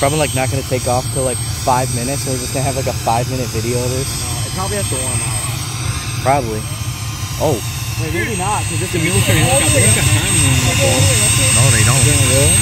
probably like not gonna take off till like 5 minutes, so we're just gonna have like a 5-minute video of this. It probably has to warm up. Probably. Oh. Wait, maybe not, because it's a military helicopter. They don't got time to warm up. No, they don't. Really?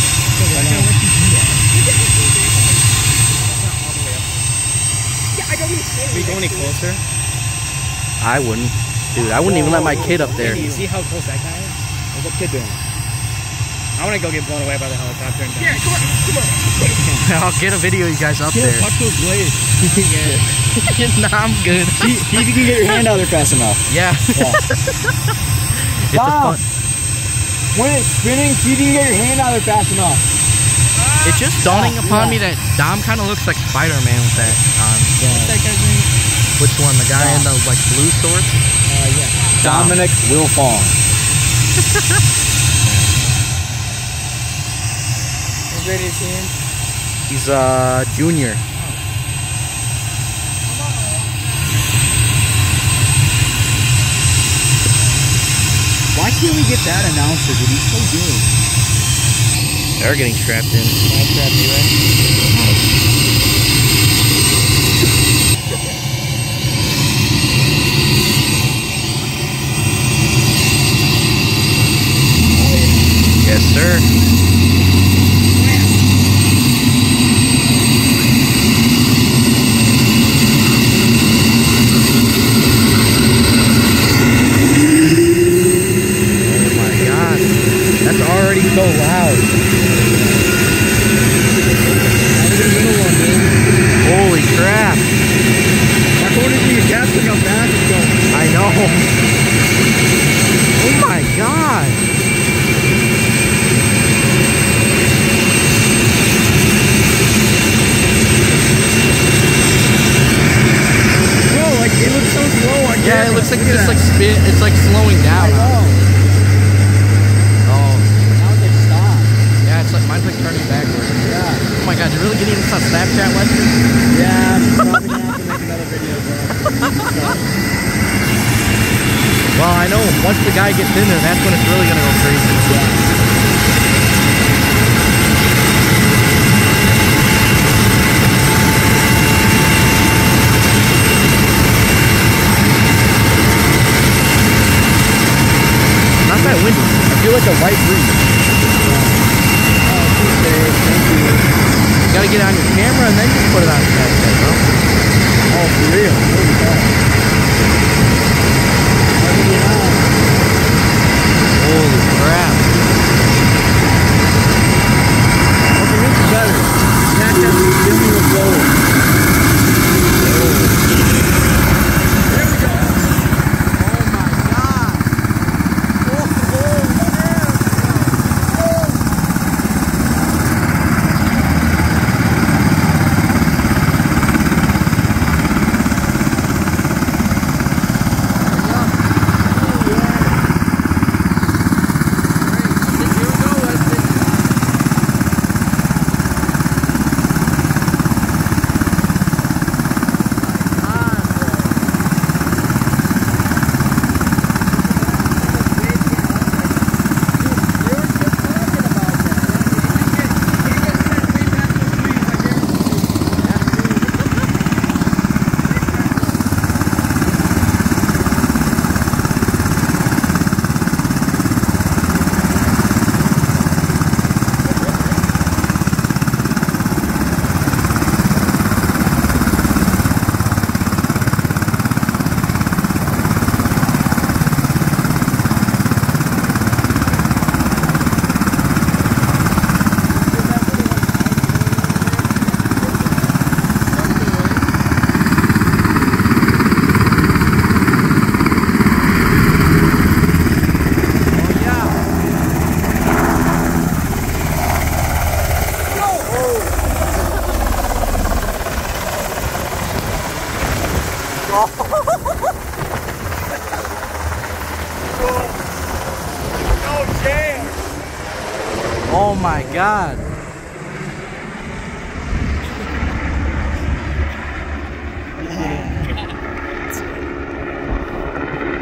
Are we going any closer? I wouldn't. Dude, I wouldn't even let my kid up there. Hey, you see how close that guy is? What's that kid doing? I want to go get blown away by the helicopter and die. Yeah, come on. I'll get a video of you guys up there. Watch those blades. Nah, I'm good. See if you can get your hand out there fast enough. Yeah. It's a fun. When it's spinning, see if you can get your hand out there fast enough. It's just dawning upon me that Dom kind of looks like Spider-Man with that on. What's that guy's name? Which one? The guy in the like blue shorts? Yeah. Dominic Wilfong. What grade is he in? He's junior. Why can't we get that announcer, dude? He's so good. They're getting strapped in. Can I strap you in? Yes, sir. Oh my God. That's already so loud. Holy crap. My phone isn't even capturing how fast it's going. I know. Oh my God. Bro, like it looks so slow on camera. Yeah, it looks like it's just like spin. It's like slowing down. I know. Oh. Now it's like stop. Yeah, it's like mine's like turning backwards. Yeah. Oh my God, you're really getting this on Snapchat, Lester? Yeah, I'm probably gonna have to make another video, bro. Well, I know once the guy gets in there, that's when it's really gonna go crazy. Yeah. Not that windy. I feel like a light breeze. You gotta get on your camera and then just put it on Snapchat, bro. Oh, for real? Holy cow. Holy crap. Okay, this is better. Snapchat is giving me a blower. There we go. Oh my God. Oh my God.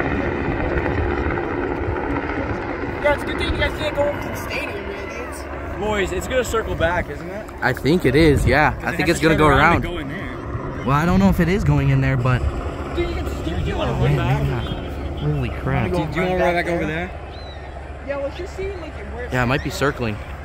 Yeah, it's a good thing you guys can't go over to the stadium, man, dudes. Boys, it's gonna circle back, isn't it? I think it is, yeah. I think it's gonna go around. Go in there. Well, I don't know if it is going in there, but... Dude, you want to run back? Holy crap. Do you want to run back over there? Yeah, let's just see like where it's Yeah, it might be circling.